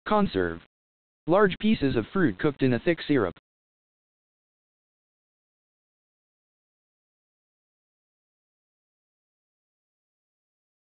Conserve. Large pieces of fruit cooked in a thick syrup.